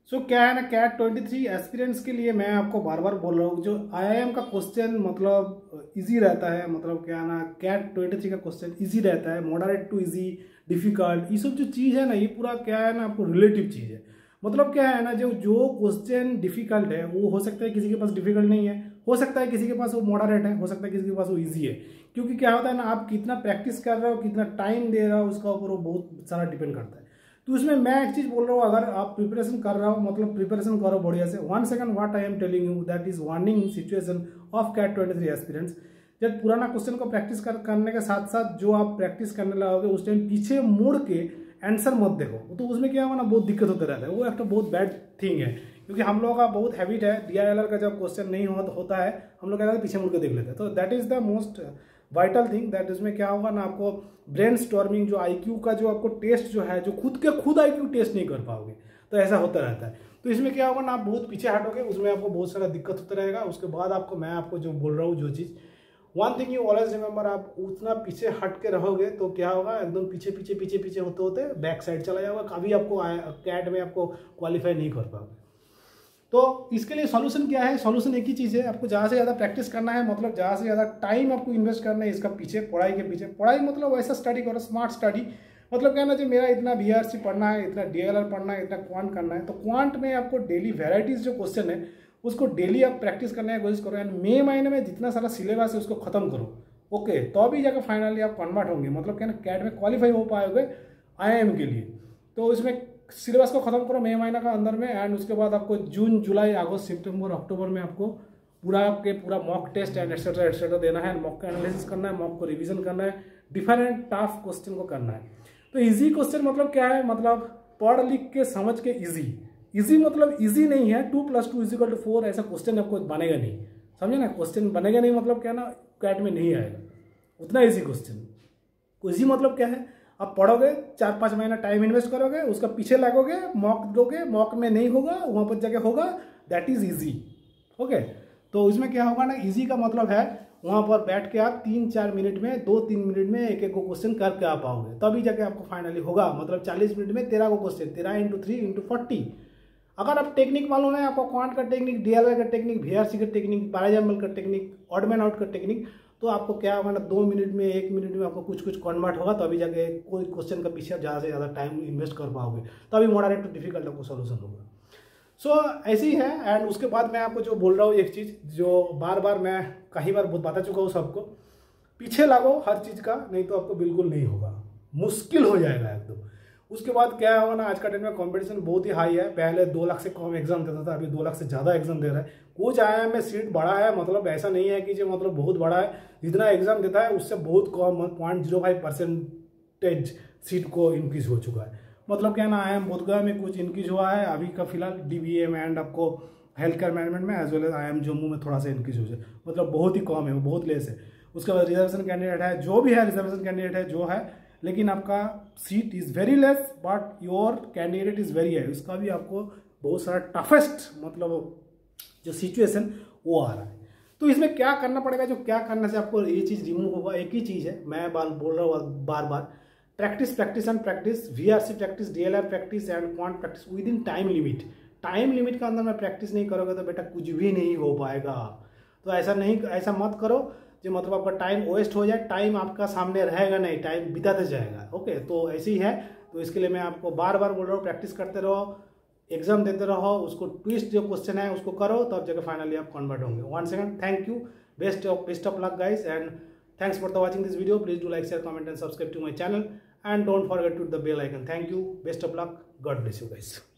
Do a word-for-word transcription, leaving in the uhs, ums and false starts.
सो so, क्या है ना, कैट ट्वेंटी थ्री एस्पिरेंट्स के लिए मैं आपको बार बार बोल रहा हूँ, जो आईआईएम का क्वेश्चन मतलब इजी रहता है, मतलब क्या है ना, कैट ट्वेंटी थ्री का क्वेश्चन इजी रहता है, मॉडरेट टू इजी, डिफिकल्ट, ये सब जो चीज़ है ना, ये पूरा क्या है ना आपको रिलेटिव चीज़ है। मतलब क्या है ना, जो जो क्वेश्चन डिफिकल्ट है वो हो सकता है किसी के पास डिफिकल्ट नहीं है, हो सकता है किसी के पास वो मॉडरेट है, हो सकता है किसी के पास वो इजी है। क्योंकि क्या होता है ना, आप कितना प्रैक्टिस कर रहे हो, कितना टाइम दे रहे हो, उसका ऊपर वो बहुत सारा डिपेंड करता है। तो इसमें मैं एक चीज बोल रहा हूँ, अगर आप प्रिपरेशन कर रहे हो, मतलब प्रिपरेशन करो बढ़िया से। One second, what I am telling you that is warning situation of CAT twenty three aspirants. जब पुराना क्वेश्चन को प्रैक्टिस कर, करने के साथ साथ जो आप प्रैक्टिस करने लगोगे उस टाइम पीछे मुड़ के आंसर मत देखो, तो उसमें क्या होगा ना, बहुत दिक्कत होता रहता है। वो एक तो बहुत बैड थिंग है, क्योंकि हम लोगों का बहुत हैबिट है, डीआईएलआर का जब क्वेश्चन नहीं होता है हम लोग क्या करते हैं, पीछे मुड़ के देख लेते हैं। तो that is the most vital thing that इसमें क्या होगा ना, आपको ब्रेन स्टॉर्मिंग, जो आईक्यू का जो आपको टेस्ट जो है, जो खुद के खुद आईक्यू टेस्ट नहीं कर पाओगे, तो ऐसा होता रहता है। तो इसमें क्या होगा ना, आप बहुत पीछे हटोगे, उसमें आपको बहुत सारा दिक्कत होता रहेगा। उसके बाद आपको मैं आपको जो बोल रहा हूँ, जो चीज़, one thing you always remember, आप उतना पीछे हट के रहोगे तो क्या होगा, एकदम पीछे पीछे पीछे पीछे होते होते बैक साइड चला जाएगा, कभी आपको कैट में आपको क्वालिफाई नहीं कर पाओगे। तो इसके लिए सॉल्यूशन क्या है, सॉल्यूशन एक ही चीज़ है, आपको ज़्यादा से ज़्यादा प्रैक्टिस करना है, मतलब ज़्यादा से ज़्यादा टाइम आपको इन्वेस्ट करना है इसका पीछे, पढ़ाई के पीछे। पढ़ाई मतलब वैसा स्टडी करो, स्मार्ट स्टडी। मतलब क्या ना, जो मेरा इतना बीआरसी पढ़ना है, इतना डीएलआर पढ़ना है, इतना क्वांट करना है, तो क्वांट में आपको डेली वेराइटीज जो क्वेश्चन है उसको डेली आप प्रैक्टिस करने की कोशिश करो, एंड मई महीने में जितना सारा सिलेबस है उसको खत्म करो। ओके, तो अभी जाकर फाइनली आप कन्वर्ट होंगे, मतलब क्या ना, कैट में क्वालिफाई हो पाओगे आईआईएम के लिए। तो इसमें सिलेबस को खत्म करो मई महीना का अंदर में, एंड उसके बाद आपको जून, जुलाई, अगस्त, सितंबर, अक्टूबर में आपको पूरा आपके पूरा mock test and etcetera etcetera देना है, मॉक का एनालिसिस करना है, मॉक को रिवीजन करना है, डिफरेंट टफ क्वेश्चन को करना है। तो इजी क्वेश्चन मतलब क्या है, मतलब पढ़ लिख के समझ के इजी। इजी मतलब इजी नहीं है two plus two equal to four, ऐसा क्वेश्चन आपको बनेगा नहीं, समझे ना, क्वेश्चन बनेगा नहीं, मतलब क्या ना, कैट में नहीं आएगा उतना इजी क्वेश्चन। इजी मतलब क्या है, आप पढ़ोगे, चार पाँच महीना टाइम इन्वेस्ट करोगे, उसका पीछे लगोगे, मॉक दोगे, मॉक में नहीं होगा, वहाँ पर जाके होगा, दैट इज इजी। ओके, तो इसमें क्या होगा ना, इजी का मतलब है वहाँ पर बैठ के आप तीन चार मिनट में, दो तीन मिनट में एक एक को क्वेश्चन करके आ पाओगे, तभी जाके आपको फाइनली होगा। मतलब चालीस मिनट में तेरह को क्वेश्चन, तेरह इंटू थ्री इंटू फोर्टी। अगर आप टेक्निक मालूम है, आपको क्वांट का टेक्निक, डीएलआर का टेक्निक, वीआरसी का टेक्निक, पैराजैम्बल का टेक्निक, ऑड मैन आउट का टेक्निक, तो आपको क्या होगा ना, दो मिनट में, एक मिनट में आपको कुछ कुछ कन्वर्ट होगा, तो अभी जाके कोई क्वेश्चन का पीछे आप ज़्यादा से ज़्यादा टाइम इन्वेस्ट कर पाओगे, तभी मॉडरेट टू डिफिकल्ट आपको सोल्यूशन होगा। सो so, ऐसी ही है। एंड उसके बाद मैं आपको जो बोल रहा हूँ, एक चीज़ जो बार बार मैं कई बार बता चुका हूँ सबको, पीछे लगो हर चीज़ का, नहीं तो आपको बिल्कुल नहीं होगा, मुश्किल हो जाएगा एकदम। उसके बाद क्या होगा ना, आज का टाइम में कंपटीशन बहुत ही हाई है। पहले दो लाख से कम एग्जाम देता था, अभी दो लाख से ज़्यादा एग्जाम दे रहा है। कुछ आईआईएम में सीट बड़ा है, मतलब ऐसा नहीं है कि जो मतलब बहुत बड़ा है, जितना एग्जाम देता है उससे बहुत कम, point zero five percentage seat को इंक्रीज हो चुका है। मतलब क्या ना, आईआईएम बोधगया में कुछ इंक्रीज हुआ है अभी का फिलहाल, डीबीए में, एंड आपको हेल्थ केयर मैनेजमेंट में, as well as IIM Jammu में थोड़ा सा इंक्रीज हो जाए, मतलब बहुत ही कम है, वो बहुत लेस है। उसके बाद रिजर्वेशन कैंडिडेट है, जो भी है रिजर्वेशन कैंडिडेट है जो है, लेकिन आपका seat is very less but your candidate is very high, उसका भी आपको बहुत सारा टफेस्ट मतलब जो सिचुएशन वो आ रहा है। तो इसमें क्या करना पड़ेगा, जो क्या करने से आपको ये चीज़ रिमूव होगा, एक ही चीज़ है, मैं बार बोल रहा हूँ बार बार, practice practice and practice, VRC practice, DLR practice and quant practice within time limit. Time limit के अंदर में प्रैक्टिस नहीं करोगे तो बेटा कुछ भी नहीं हो पाएगा। तो ऐसा नहीं, ऐसा मत करो जो मतलब आपका टाइम वेस्ट हो जाए, टाइम आपका सामने रहेगा नहीं, टाइम बिताते जाएगा। ओके, तो ऐसे ही है। तो इसके लिए मैं आपको बार बार बोल रहा हूँ, प्रैक्टिस करते रहो, एग्जाम देते रहो, उसको ट्विस्ट जो क्वेश्चन है उसको करो, तब जगह फाइनली आप कन्वर्ट होंगे। One second, thank you, best of best of luck guys, and thanks for the watching this video. Please do like, share, comment and subscribe to my channel, and don't forget to hit the bell icon. Thank you, best of luck, God bless you guys.